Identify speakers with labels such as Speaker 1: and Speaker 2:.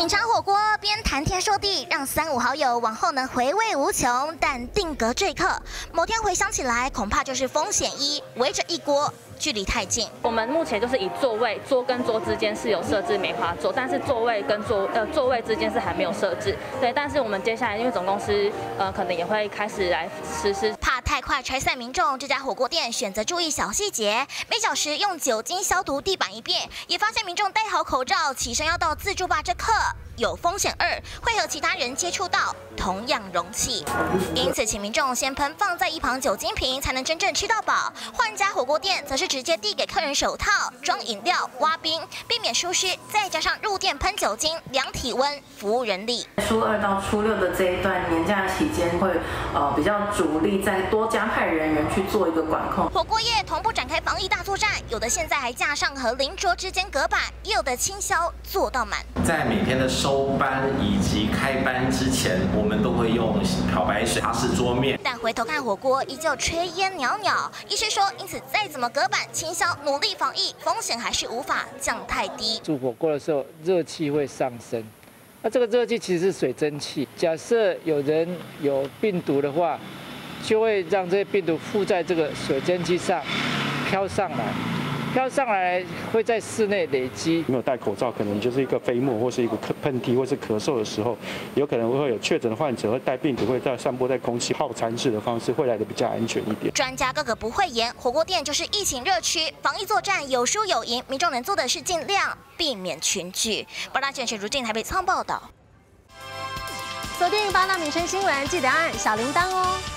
Speaker 1: 品尝火锅边谈天说地，让3、5好友往后能回味无穷。但定格这一刻，某天回想起来，恐怕就是风险一，围着一锅。 距离太近，
Speaker 2: 我们目前就是以桌跟桌之间是有设置梅花座，但是座位跟座位之间是还没有设置。对，但是我们接下来因为总公司可能也会开始来实施。
Speaker 1: 怕太快拆散民众，这家火锅店选择注意小细节，每小时用酒精消毒地板一遍，也发现民众戴好口罩起身要到自助吧这刻。 有风险2，会和其他人接触到同样容器，因此请民众先喷放在一旁酒精瓶，才能真正吃到饱。换家火锅店则是直接递给客人手套，装饮料、挖冰，避免疏失，再加上入店喷酒精、量体温，服务人力。
Speaker 3: 初2到初6的这一段年假期间，会比较主力再多加派人员去做一个管控。
Speaker 1: 火锅业同步展开防疫大作战，有的现在还架上和邻桌之间隔板，也有的清消做到满。
Speaker 4: 在每天的收班以及开班之前，我们都会用漂白水擦拭桌面。
Speaker 1: 但回头看火锅，依旧炊烟袅袅。医师说，因此再怎么隔板清消，努力防疫，风险还是无法降太低。
Speaker 5: 煮火锅的时候，热气会上升。那这个热气其实是水蒸气。假设有人有病毒的话，就会让这些病毒附在这个水蒸气上飘上来。 飘上来会在室内累积。
Speaker 6: 没有戴口罩，可能就是一个飞沫或是一个喷嚏或是咳嗽的时候，有可能会有确诊的患者会带病毒，会在散播在空气，套餐式的方式会来的比较安全一点。
Speaker 1: 专家个个不讳言，火锅店就是疫情热区，防疫作战有输有赢，民众能做的是尽量避免群聚。八大新闻如今台北仓报道。
Speaker 7: 锁定8大民生新闻，记得按小铃铛哦。